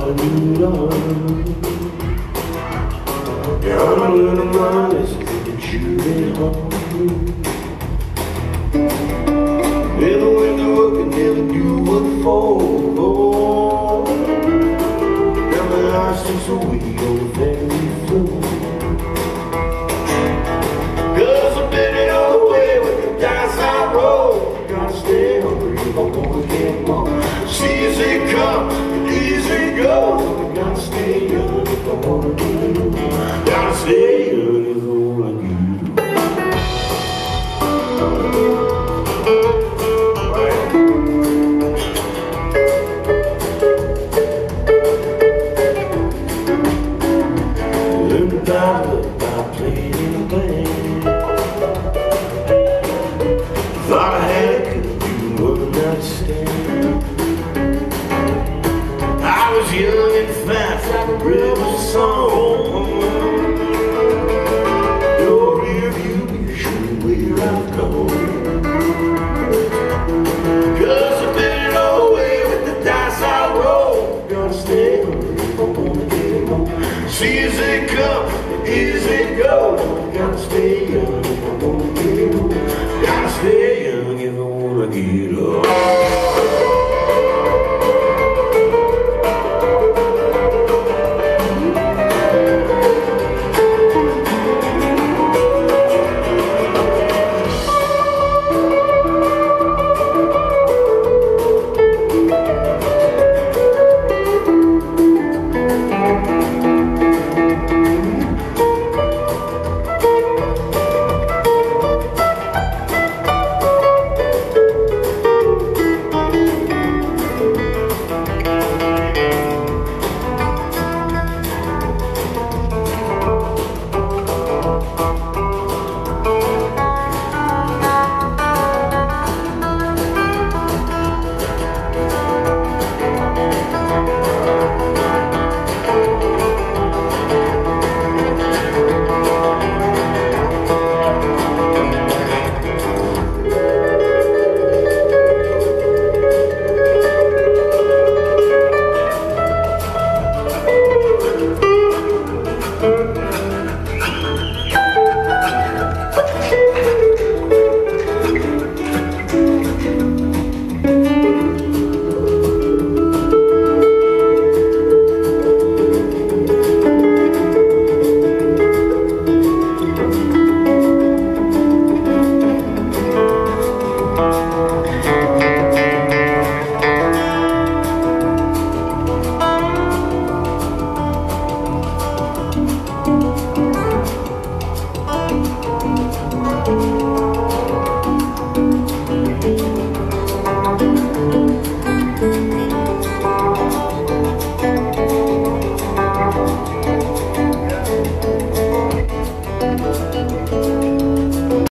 a new love. Yeah, I'm learning my lesson that you ain't home. Never went to work and never do what for. Got my license a week on the family floor. Cause I've been it all the way with the dice I roll. Gotta stay hungry if I wanna get more. See as it comes and easy it goes. Gotta stay young if I wanna get more. Gotta stay young if I wanna get more. I played in a band. Thought I had it, couldn't do one night stand. I was young and fast like a rebel song. Your rear view mirror showing where I've gone. Cause I've been it all the way with the dice I roll. Gotta stay hungry if I wanna get home. See as it comes, as it goes. Gotta stay young if I wanna